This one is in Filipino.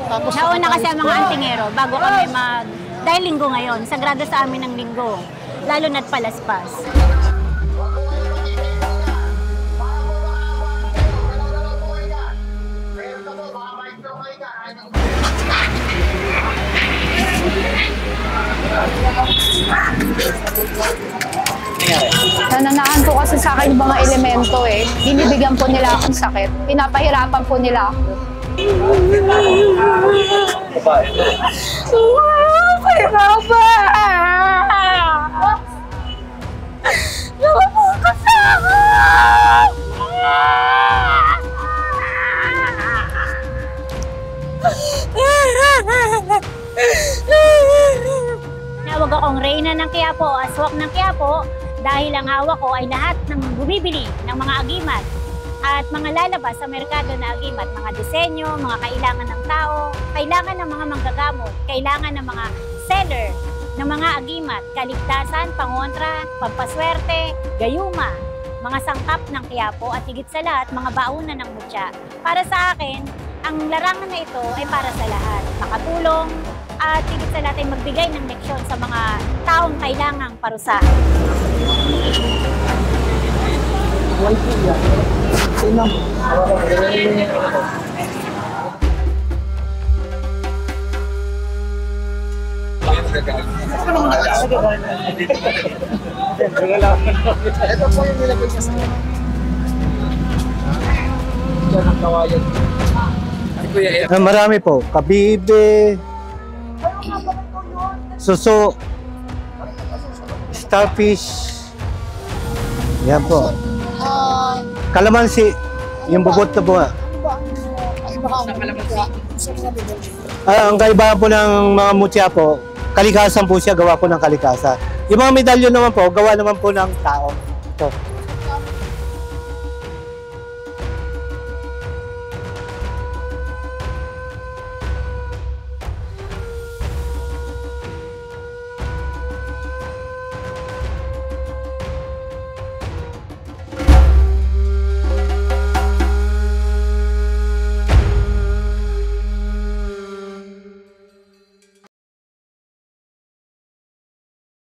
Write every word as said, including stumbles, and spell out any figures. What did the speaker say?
Tapos Nauna kasi ang mga antingero bago kami mag... Dahil linggo ngayon, sagrado sa amin ng linggo. Lalo na't palaspas. Nananahan po kasi sa akin yung mga elemento eh. Binibigyan po nila akong sakit. Pinapahirapan po nila ako. Wow! Pahirapan! Nakapong ka sa akin! Nawag akong reyna ng Quiapo o aswak ng Quiapo dahil ang hawak ko ay lahat ng bumibili ng mga agimat at mga lalabas sa merkado na agimat, mga disenyo, mga kailangan ng tao, kailangan ng mga manggagamot, kailangan ng mga seller ng mga agimat, kaligtasan, pangontra, pagpaswerte, gayuma, mga sangkap ng Quiapo at higit sa lahat, mga baunan ng mutya. Para sa akin, ang larangan na ito ay para sa lahat, makatulong at higit sa lahat ay magbigay ng leksyon sa mga taong kailangang parusahan. Ito po yung nilagay niya sa iyo. Diyan ang kawayan. Ah, marami po. Kabibe, suso, starfish. Yan po. Kalamansi, yung bubot na bunga. Ah, ang kaibahan po ng mga mutya po, kalikasan po siya, gawa po ng kalikasan. Yung mga medalyon naman po, gawa naman po ng tao. Ito.